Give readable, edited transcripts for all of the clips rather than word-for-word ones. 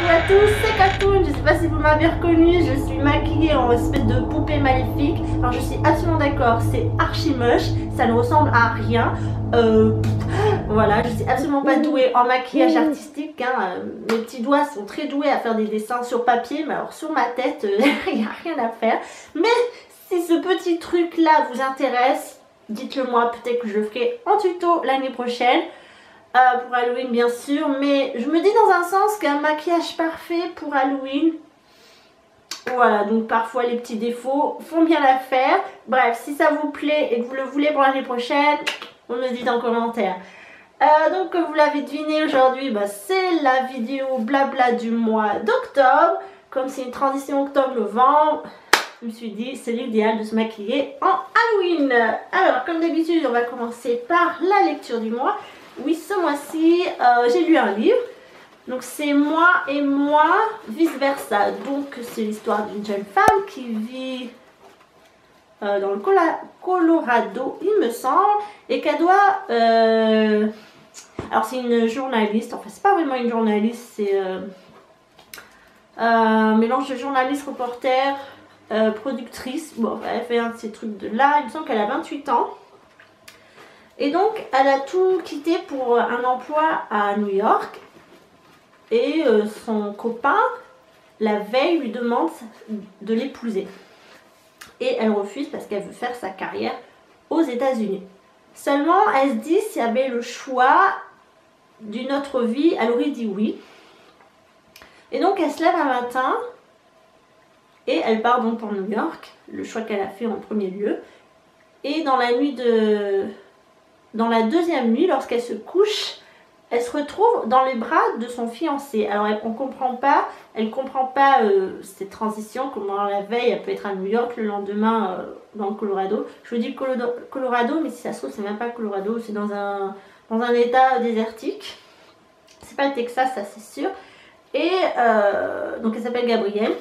Salut à tous, c'est Katoon. Je sais pas si vous m'avez reconnu, je suis maquillée en espèce de poupée maléfique. Alors je suis absolument d'accord, c'est archi moche, ça ne ressemble à rien. Voilà, je suis absolument pas douée en maquillage artistique, hein. Mes petits doigts sont très doués à faire des dessins sur papier, mais alors sur ma tête, il n'y a rien à faire. Mais si ce petit truc là vous intéresse, dites-le moi, peut-être que je le ferai en tuto l'année prochaine. Pour Halloween bien sûr, mais je me dis dans un sens qu'un maquillage parfait pour Halloween, voilà, donc parfois les petits défauts font bien l'affaire. Bref, si ça vous plaît et que vous le voulez pour l'année prochaine, on me dit en commentaire. Donc comme vous l'avez deviné aujourd'hui, c'est la vidéo blabla du mois d'octobre. Comme c'est une transition octobre-novembre, je me suis dit c'est l'idéal de se maquiller en Halloween. Alors comme d'habitude, on va commencer par la lecture du mois. Oui, ce mois-ci, j'ai lu un livre. Donc c'est Moi et moi, vice versa. Donc c'est l'histoire d'une jeune femme qui vit dans le Colorado, il me semble, et qu'elle doit... alors c'est une journaliste, enfin c'est pas vraiment une journaliste, c'est un mélange de journaliste, reporter, productrice. Bon, elle fait un de ces trucs de là, il me semble qu'elle a 28 ans. Et donc, elle a tout quitté pour un emploi à New York. Et son copain, la veille, lui demande de l'épouser. Et elle refuse parce qu'elle veut faire sa carrière aux États-Unis. Seulement, elle se dit s'il y avait le choix d'une autre vie, elle aurait dit oui. Et donc, elle se lève un matin et elle part donc pour New York. Le choix qu'elle a fait en premier lieu. Et dans la nuit Dans la deuxième nuit, lorsqu'elle se couche, elle se retrouve dans les bras de son fiancé. Alors elle ne comprend pas cette transition, comment la veille elle peut être à New York, le lendemain dans le Colorado. Je vous dis Colorado, mais si ça se trouve c'est même pas Colorado, c'est dans un état désertique. C'est pas le Texas, ça c'est sûr. Et donc elle s'appelle Gabrielle.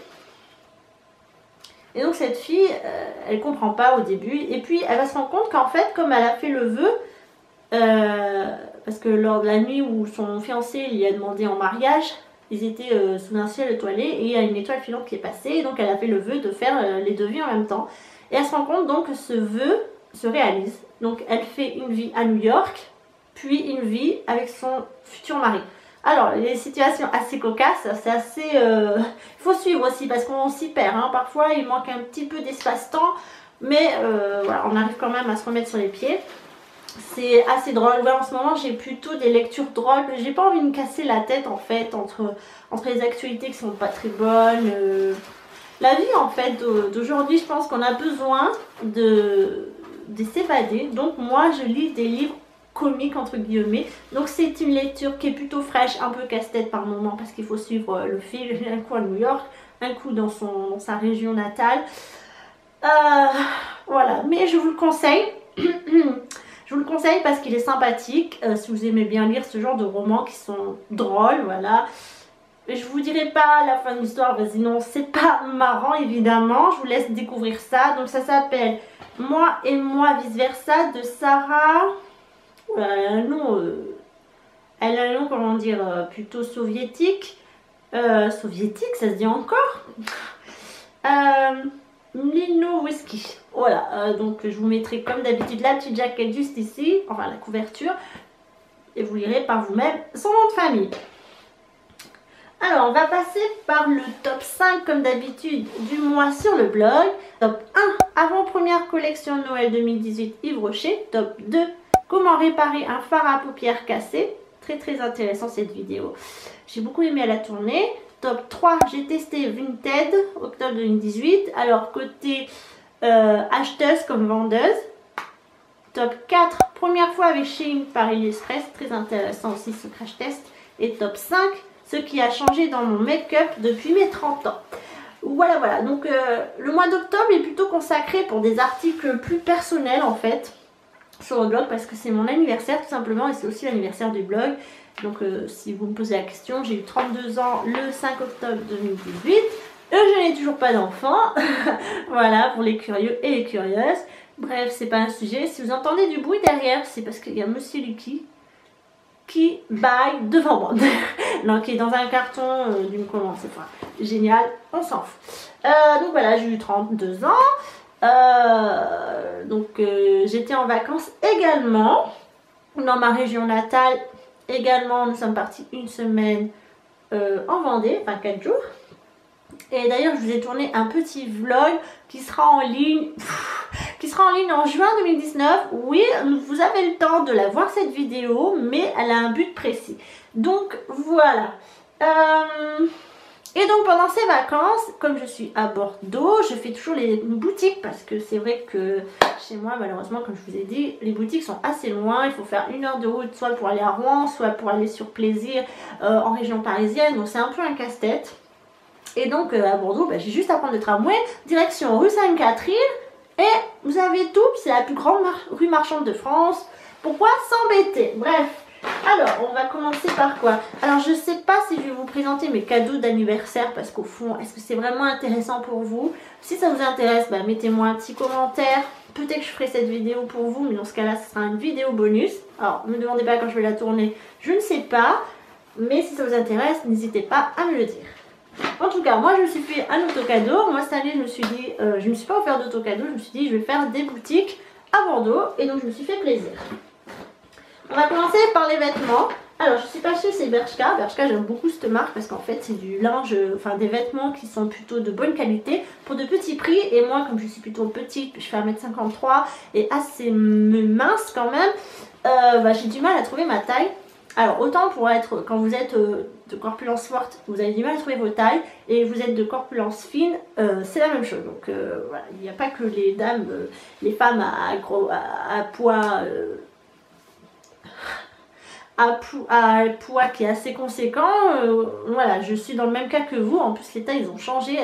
Et donc cette fille, elle comprend pas au début. Et puis elle va se rendre compte qu'en fait, comme elle a fait le vœu, parce que lors de la nuit où son fiancé lui a demandé en mariage, ils étaient sous un ciel étoilé et il y a une étoile filante qui est passée, et donc elle a fait le vœu de faire les deux vies en même temps. Et elle se rend compte donc que ce vœu se réalise. Donc elle fait une vie à New York, puis une vie avec son futur mari. Alors les situations assez cocasses, c'est assez... Il faut suivre aussi parce qu'on s'y perd, hein. Parfois il manque un petit peu d'espace-temps, mais voilà, on arrive quand même à se remettre sur les pieds. C'est assez drôle. Ouais, en ce moment j'ai plutôt des lectures drôles. J'ai pas envie de me casser la tête en fait entre les actualités qui sont pas très bonnes. La vie en fait d'aujourd'hui, je pense qu'on a besoin de s'évader. Donc moi je lis des livres comiques entre guillemets. Donc c'est une lecture qui est plutôt fraîche, un peu casse-tête par moment parce qu'il faut suivre le fil. Un coup à New York, un coup dans sa région natale. Voilà, mais je vous le conseille. Je vous le conseille parce qu'il est sympathique, si vous aimez bien lire ce genre de romans qui sont drôles, voilà. Et je vous dirai pas la fin de l'histoire, parce que sinon c'est pas marrant évidemment. Je vous laisse découvrir ça. Donc ça s'appelle Moi et moi vice versa de Sarah. Voilà, elle a un nom, comment dire, plutôt soviétique. Soviétique, ça se dit encore. Lino Whisky. Voilà, donc je vous mettrai comme d'habitude la petite jaquette juste ici, enfin la couverture, et vous lirez par vous-même son nom de famille. Alors on va passer par le top 5 comme d'habitude du mois sur le blog. Top 1, avant-première collection de Noël 2018 Yves Rocher. Top 2, comment réparer un fard à paupières cassé. Très très intéressant cette vidéo, j'ai beaucoup aimé la tournée. Top 3, j'ai testé Vinted, octobre 2018. Alors, côté acheteuse comme vendeuse. Top 4, première fois avec Shein par AliExpress. Très intéressant aussi ce crash test. Et top 5, ce qui a changé dans mon make-up depuis mes 30 ans. Voilà, voilà. Donc, le mois d'octobre est plutôt consacré pour des articles plus personnels en fait. Sur le blog parce que c'est mon anniversaire tout simplement et c'est aussi l'anniversaire du blog. Donc si vous me posez la question, j'ai eu 32 ans le 5 octobre 2018 et je n'ai toujours pas d'enfant. Voilà pour les curieux et les curieuses. Bref, c'est pas un sujet. Si vous entendez du bruit derrière, c'est parce qu'il y a Monsieur Lucky qui baille devant moi. Non, qui est dans un carton d'une commande, c'est pas génial, on s'en fout. Donc voilà, j'ai eu 32 ans. J'étais en vacances également dans ma région natale. Également, nous sommes partis une semaine en Vendée, enfin 4 jours. Et d'ailleurs, je vous ai tourné un petit vlog qui sera en ligne, en juin 2019. Oui, vous avez le temps de la voir cette vidéo, mais elle a un but précis. Donc voilà. Et donc pendant ces vacances, comme je suis à Bordeaux, je fais toujours les boutiques parce que c'est vrai que chez moi, malheureusement, comme je vous ai dit, les boutiques sont assez loin. Il faut faire 1 heure de route, soit pour aller à Rouen, soit pour aller sur Plaisir en région parisienne. Donc c'est un peu un casse-tête. Et donc à Bordeaux, j'ai juste à prendre le tramway, direction rue Sainte-Catherine. Et vous avez tout, c'est la plus grande rue marchande de France. Pourquoi s'embêter? Bref. Alors, on va commencer par quoi? Alors, je sais pas si je vais vous présenter mes cadeaux d'anniversaire parce qu'au fond, est-ce que c'est vraiment intéressant pour vous? Si ça vous intéresse, mettez-moi un petit commentaire. Peut-être que je ferai cette vidéo pour vous, mais dans ce cas-là, ce sera une vidéo bonus. Alors, ne me demandez pas quand je vais la tourner, je ne sais pas. Mais si ça vous intéresse, n'hésitez pas à me le dire. En tout cas, moi, je me suis fait un auto-cadeau. Moi, cette année, je me suis dit, je ne me suis pas offert d'auto-cadeau. Je me suis dit, je vais faire des boutiques à Bordeaux. Et donc, je me suis fait plaisir. On va commencer par les vêtements. Alors, je suis pas chez c'est Bershka. Bershka, j'aime beaucoup cette marque parce qu'en fait, c'est du linge, enfin des vêtements qui sont plutôt de bonne qualité pour de petits prix. Et moi, comme je suis plutôt petite, je fais 1m53 et assez mince quand même, j'ai du mal à trouver ma taille. Alors, autant pour être, quand vous êtes de corpulence forte, vous avez du mal à trouver vos tailles, et vous êtes de corpulence fine, c'est la même chose. Donc, voilà, il n'y a pas que les dames, les femmes à poids qui est assez conséquent. Voilà, je suis dans le même cas que vous. En plus, les tailles, elles ont changé.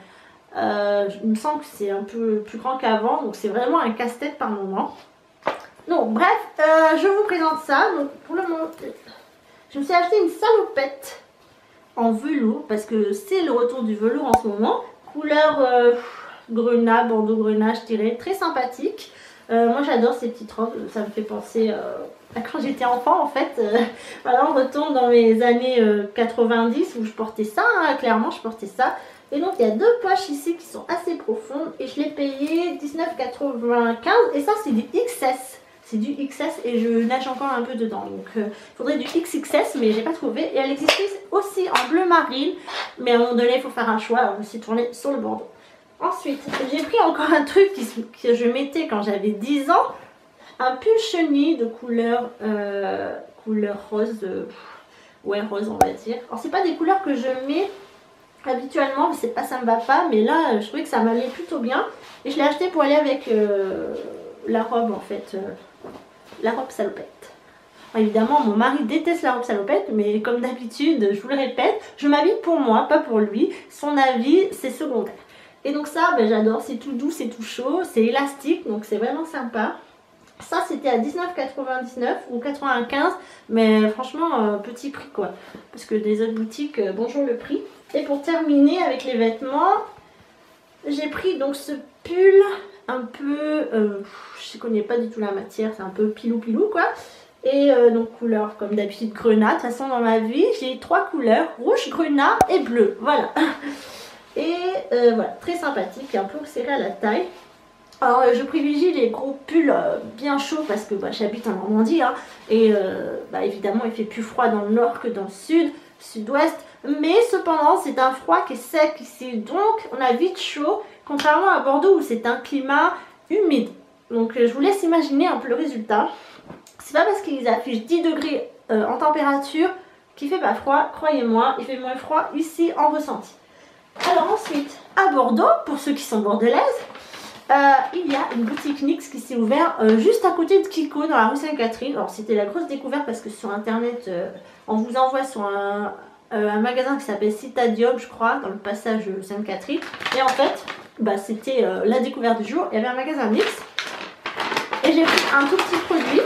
Il me semble que c'est un peu plus grand qu'avant, donc c'est vraiment un casse-tête par moment. Donc bref, je vous présente ça. Donc pour le moment, je me suis acheté une salopette en velours parce que c'est le retour du velours en ce moment. Couleur grenat, bordeaux grenat, je dirais, très sympathique. Moi j'adore ces petites robes, ça me fait penser à quand j'étais enfant en fait. Voilà, on retourne dans mes années 90 où je portais ça, hein, clairement je portais ça. Et donc il y a 2 poches ici qui sont assez profondes et je l'ai payé 19,95 et ça c'est du XS. C'est du XS et je nage encore un peu dedans. Donc il faudrait du XXS mais j'ai pas trouvé. Et elle existe aussi en bleu marine. Mais à un moment donné il faut faire un choix. Alors, je me suis tournée sur le bordeaux. Ensuite j'ai pris encore un truc que je mettais quand j'avais 10 ans. Un pull chenille de couleur rose. Ouais rose on va dire. Alors c'est pas des couleurs que je mets habituellement. Mais c'est pas, ça me va pas. Mais là je trouvais que ça m'allait plutôt bien. Et je l'ai acheté pour aller avec la robe en fait. La robe salopette. Alors, évidemment, mon mari déteste la robe salopette, mais comme d'habitude, je vous le répète, je m'habille pour moi, pas pour lui. Son avis, c'est secondaire. Et donc ça, j'adore, c'est tout doux, c'est tout chaud, c'est élastique, donc c'est vraiment sympa. Ça, c'était à 19,99 ou 95, mais franchement, petit prix quoi. Parce que des autres boutiques, bonjour le prix. Et pour terminer avec les vêtements, j'ai pris donc ce pull un peu, je ne connais pas du tout la matière, c'est un peu pilou quoi. Et donc couleur comme d'habitude grenat. De toute façon dans ma vie j'ai 3 couleurs, rouge, grenat et bleu, voilà. Et voilà, très sympathique et un peu serré à la taille. Alors je privilégie les gros pulls bien chauds parce que j'habite en Normandie hein, et évidemment il fait plus froid dans le nord que dans le sud, sud-ouest. Mais cependant c'est un froid qui est sec ici, donc on a vite chaud. Contrairement à Bordeaux où c'est un climat humide. Donc je vous laisse imaginer un peu le résultat. C'est pas parce qu'ils affichent 10 degrés en température qu'il fait pas froid. Croyez-moi, il fait moins froid ici en ressenti. Alors ensuite, à Bordeaux, pour ceux qui sont bordelaises, il y a une boutique NYX qui s'est ouverte juste à côté de Kiko dans la rue Sainte-Catherine. Alors c'était la grosse découverte parce que sur internet, on vous envoie sur un magasin qui s'appelle Citadium je crois, dans le passage Sainte-Catherine. Et en fait, c'était la découverte du jour. Il y avait un magasin NYX et j'ai pris un tout petit produit,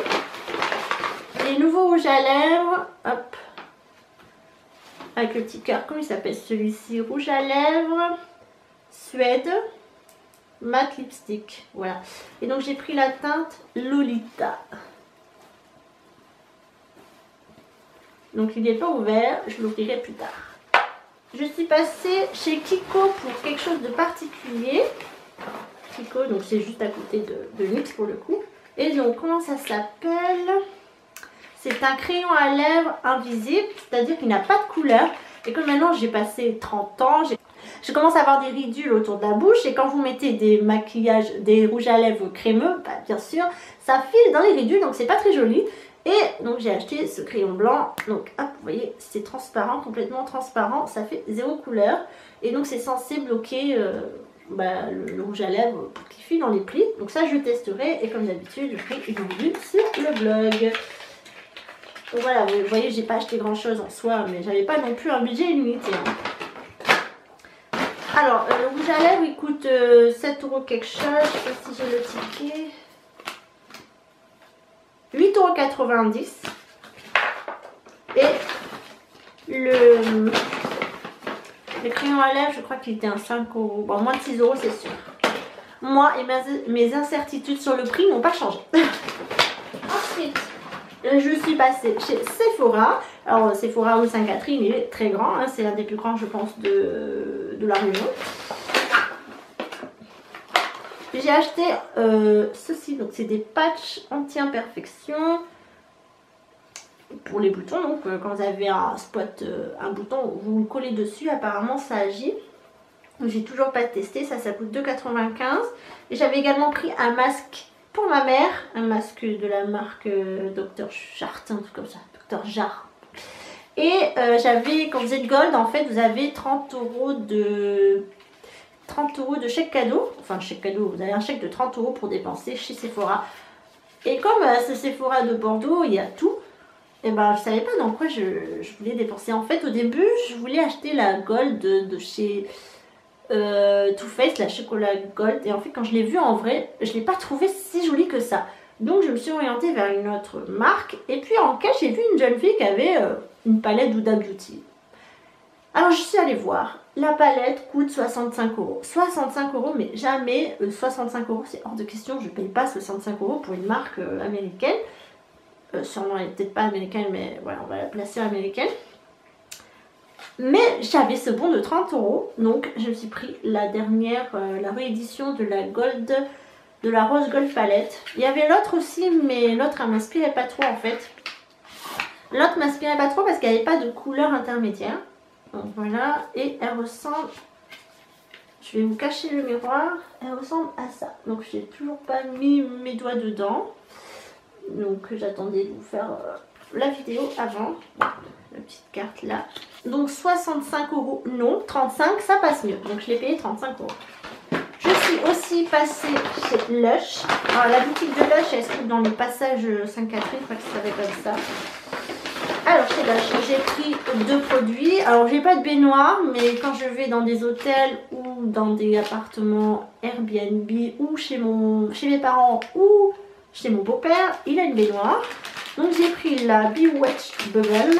les nouveaux rouges à lèvres, hop, avec le petit cœur. Comment il s'appelle celui-ci? Rouge à lèvres Suède matte lipstick, voilà. Et donc j'ai pris la teinte Lolita. Donc il n'est pas ouvert, je l'ouvrirai plus tard. Je suis passée chez Kiko pour quelque chose de particulier. Kiko, donc c'est juste à côté de NYX pour le coup. Et donc comment ça s'appelle? C'est un crayon à lèvres invisible, c'est-à-dire qu'il n'a pas de couleur. Et comme maintenant j'ai passé 30 ans, je commence à avoir des ridules autour de la bouche. Et quand vous mettez des maquillages, des rouges à lèvres crémeux, bah, bien sûr, ça file dans les ridules, donc c'est pas très joli. Et donc j'ai acheté ce crayon blanc. Donc hop, vous voyez, c'est transparent, complètement transparent. Ça fait 0 couleur. Et donc c'est censé bloquer le rouge à lèvres pour qu'il file dans les plis. Donc ça je testerai. Et comme d'habitude, je ferai une review sur le blog. Donc voilà, vous voyez, j'ai pas acheté grand chose en soi, mais j'avais pas non plus un budget illimité. Hein. Alors, le rouge à lèvres, il coûte 7 € quelque chose. Je sais pas si j'ai le ticket. 8,90 €. Et le crayon à lèvres, je crois qu'il était à 5 €. Bon, moins de 6 € c'est sûr. Moi et mes incertitudes sur le prix n'ont pas changé. Ensuite, je suis passée chez Sephora. Alors Sephora ou Sainte-Catherine, il est très grand. Hein, c'est l'un des plus grands, je pense, de la région. J'ai acheté ceci. Donc c'est des patchs anti-imperfection pour les boutons. Donc quand vous avez un spot, un bouton, vous le collez dessus. Apparemment ça agit. J'ai toujours pas testé. Ça coûte 2,95 €. Et j'avais également pris un masque pour ma mère, un masque de la marque Dr. Jart, un truc comme ça, Dr. Jart. Et j'avais, quand vous êtes gold, en fait, vous avez 30 € de chèque cadeau. Enfin, chèque cadeau, vous avez un chèque de 30 € pour dépenser chez Sephora. Et comme c'est Sephora de Bordeaux, il y a tout. Et ben, je savais pas dans quoi je voulais dépenser. En fait, au début, je voulais acheter la gold de chez Too Faced, la chocolat gold. Et en fait, quand je l'ai vue en vrai, je l'ai pas trouvée si jolie que ça. Donc je me suis orientée vers une autre marque. Et puis en cash, j'ai vu une jeune fille qui avait une palette Huda Beauty. Alors je suis allée voir. La palette coûte 65 €. 65 €, mais jamais 65 €, c'est hors de question. Je ne paye pas 65 € pour une marque américaine. Sûrement, elle n'est peut-être pas américaine, mais voilà, on va la placer américaine. Mais j'avais ce bon de 30 €, donc je me suis pris la dernière, la réédition de la Gold, de la Rose Gold Palette. Il y avait l'autre aussi, mais l'autre elle m'inspirait pas trop en fait. L'autre m'inspirait pas trop parce qu'elle n'avait pas de couleur intermédiaire. Donc voilà, et elle ressemble, je vais vous cacher le miroir, elle ressemble à ça. Donc j'ai toujours pas mis mes doigts dedans. Donc j'attendais de vous faire la vidéo avant. La petite carte là. Donc 65 € non, 35 ça passe mieux. Donc je l'ai payé 35 €. Je suis aussi passée chez Lush. Alors la boutique de Lush elle se trouve dans le passage Sainte-Catherine, je crois que ça s'appelle comme ça. Alors chez Lush j'ai pris 2 produits. Alors j'ai pas de baignoire, mais quand je vais dans des hôtels ou dans des appartements Airbnb ou chez mes parents ou chez mon beau-père, il a une baignoire. Donc j'ai pris la Bewitched Bubble.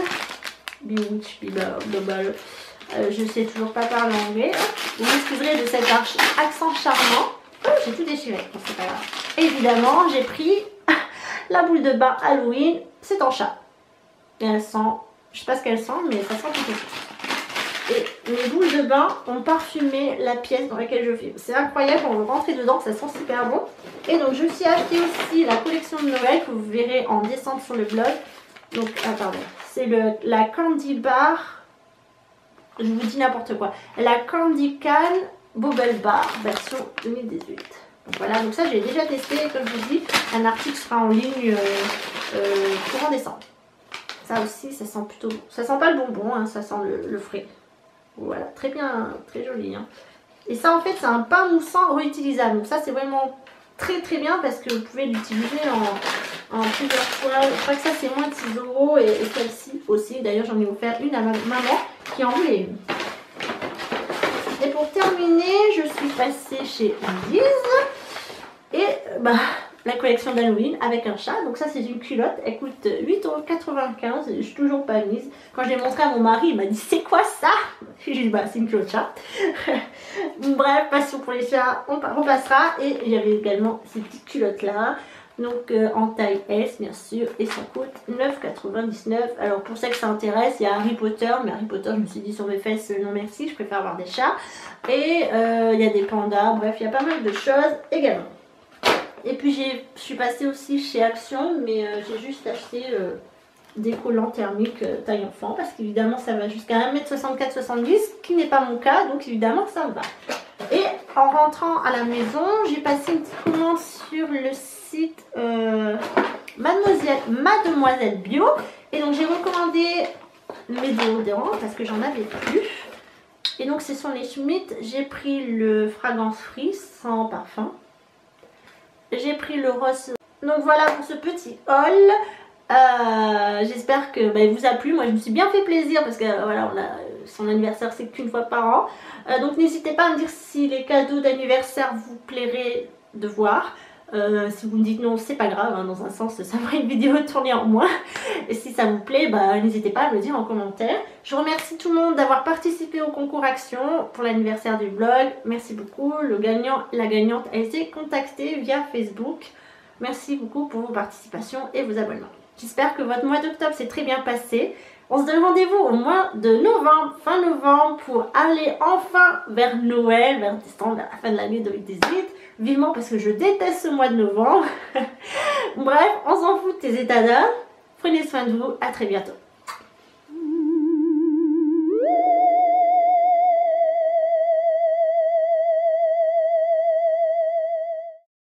Je sais toujours pas parler anglais. Vous m'excuserez de cet accent charmant. Oh, j'ai tout déchiré, bon, c'est pas grave. Évidemment, j'ai pris la boule de bain Halloween. C'est en chat. Et elle sent, je sais pas ce qu'elle sent, mais ça sent quelque chose. Et mes boules de bain ont parfumé la pièce dans laquelle je filme. C'est incroyable, on va rentrer dedans, ça sent super bon. Et donc je me suis acheté aussi la collection de Noël que vous verrez en décembre sur le blog. Donc, pardon, c'est la Candy Bar, je vous dis n'importe quoi, la Candy Can Bubble Bar version 2018. Donc voilà, donc ça j'ai déjà testé, comme je vous dis, un article sera en ligne courant décembre. Ça aussi, ça sent plutôt bon. Ça sent pas le bonbon, hein, ça sent le frais. Voilà, très bien, très joli. Hein. Et ça en fait, c'est un pain moussant réutilisable. Donc ça c'est vraiment très très bien parce que vous pouvez l'utiliser en plusieurs fois. Je crois que ça c'est moins de 6 € et celle-ci aussi. D'ailleurs j'en ai offert une à ma maman qui en voulait une. Et pour terminer, je suis passée chez Liz et la collection d'Halloween avec un chat. Donc ça c'est une culotte, elle coûte 8,95 €. Je suis toujours pas mise. Quand je l'ai montré à mon mari, il m'a dit c'est quoi ça? J'ai dit bah c'est une culotte chat. Bref, passion pour les chats, on repassera. Et il y avait également ces petites culottes là. Donc en taille S bien sûr, et ça coûte 9,99 €. Alors pour ça que ça intéresse, il y a Harry Potter, mais Harry Potter je me suis dit sur mes fesses non merci, je préfère avoir des chats. Et il y a des pandas, bref il y a pas mal de choses également. Et puis je suis passée aussi chez Action, mais j'ai juste acheté des collants thermiques taille enfant, parce qu'évidemment ça va jusqu'à 1,64 m, qui n'est pas mon cas, donc évidemment ça me va. Et en rentrant à la maison, j'ai passé une petite commande sur le site Mademoiselle Bio. Et donc j'ai recommandé mes déodorants parce que j'en avais plus. Et donc ce sont les Schmitt. J'ai pris le Fragrance Free sans parfum. J'ai pris le rose. Donc voilà pour ce petit haul. J'espère que il vous a plu. Moi je me suis bien fait plaisir parce que voilà, son anniversaire c'est qu'une fois par an. Donc n'hésitez pas à me dire si les cadeaux d'anniversaire vous plairaient de voir. Si vous me dites non, c'est pas grave, hein, dans un sens ça fera une vidéo tournée en moins. Et si ça vous plaît, n'hésitez pas à me le dire en commentaire. Je remercie tout le monde d'avoir participé au concours Action pour l'anniversaire du blog. Merci beaucoup. La gagnante a été contactée via Facebook. Merci beaucoup pour vos participations et vos abonnements. J'espère que votre mois d'octobre s'est très bien passé. On se donne rendez-vous au mois de novembre, fin novembre, pour aller enfin vers Noël, vers décembre, vers la fin de l'année 2018. Vivement parce que je déteste ce mois de novembre. Bref, on s'en fout de tes états d'âme. Prenez soin de vous, à très bientôt.